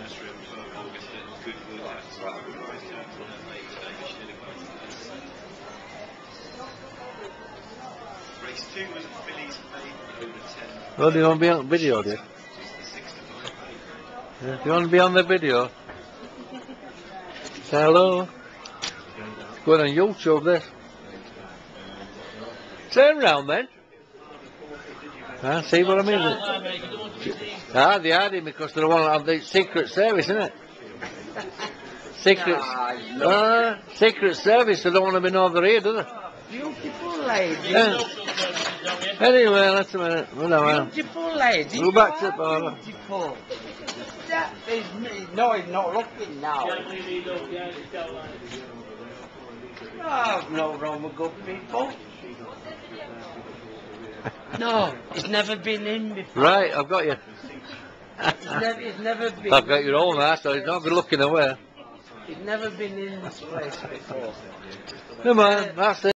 Well, do you want to be on video, do you? Yeah, do you want to be on the video? Say hello. Going on YouTube, this. Turn round then. See what I mean? They had him because they want to have the Secret Service, isn't it? Secret Service, they don't want to be over here, do they? Beautiful lady. Anyway, let's a minute. Beautiful lady. Go back to Barbara. Beautiful. That is me. No, he's not looking now. Oh, no wrong with good people. No, he's never been in before. Right, I've got you. He's never been. I've got your own ass, so he's not good looking away. He's never been in this place before. Come on, that's it.